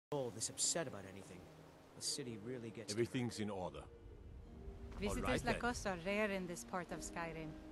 all this upset about anything. The city really gets... Everything's in order. Visitors Alright, like then. us are rare in this part of Skyrim.